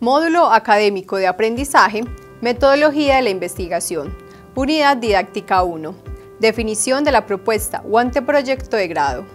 Módulo Académico de Aprendizaje, Metodología de la Investigación, Unidad Didáctica 1, Definición de la propuesta o anteproyecto de grado.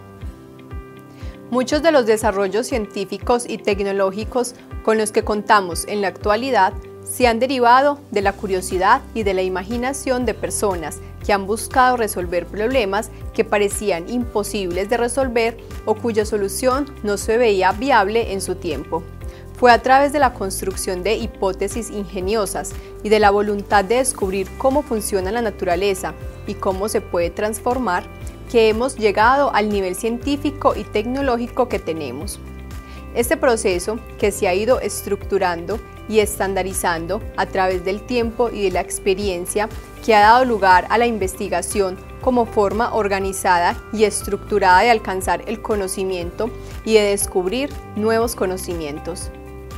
Muchos de los desarrollos científicos y tecnológicos con los que contamos en la actualidad se han derivado de la curiosidad y de la imaginación de personas que han buscado resolver problemas que parecían imposibles de resolver o cuya solución no se veía viable en su tiempo. Fue a través de la construcción de hipótesis ingeniosas y de la voluntad de descubrir cómo funciona la naturaleza y cómo se puede transformar que hemos llegado al nivel científico y tecnológico que tenemos. Este proceso, que se ha ido estructurando y estandarizando a través del tiempo y de la experiencia, que ha dado lugar a la investigación como forma organizada y estructurada de alcanzar el conocimiento y de descubrir nuevos conocimientos.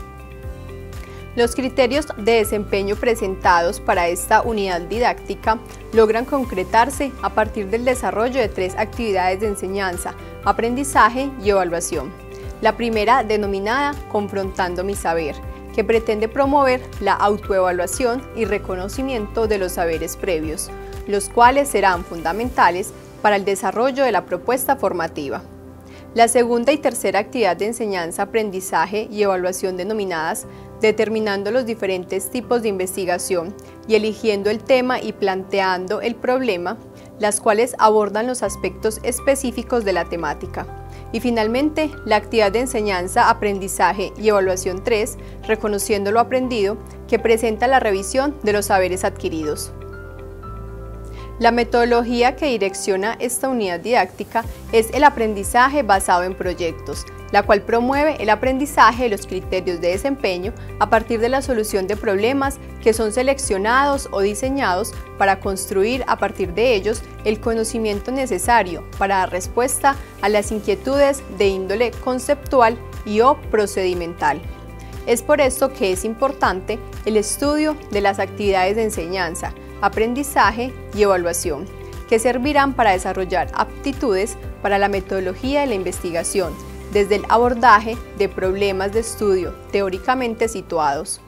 Los criterios de desempeño presentados para esta unidad didáctica logran concretarse a partir del desarrollo de 3 actividades de enseñanza, aprendizaje y evaluación. La primera, denominada Confrontando mi saber, que pretende promover la autoevaluación y reconocimiento de los saberes previos, los cuales serán fundamentales para el desarrollo de la propuesta formativa. La segunda y tercera actividad de enseñanza, aprendizaje y evaluación denominadas determinando los diferentes tipos de investigación y eligiendo el tema y planteando el problema, las cuales abordan los aspectos específicos de la temática. Y finalmente, la actividad de enseñanza, aprendizaje y evaluación 3, reconociendo lo aprendido, que presenta la revisión de los saberes adquiridos. La metodología que direcciona esta unidad didáctica es el aprendizaje basado en proyectos, la cual promueve el aprendizaje de los criterios de desempeño a partir de la solución de problemas que son seleccionados o diseñados para construir a partir de ellos el conocimiento necesario para dar respuesta a las inquietudes de índole conceptual y/o procedimental. Es por esto que es importante el estudio de las actividades de enseñanza, aprendizaje y evaluación, que servirán para desarrollar aptitudes para la metodología de la investigación, desde el abordaje de problemas de estudio teóricamente situados.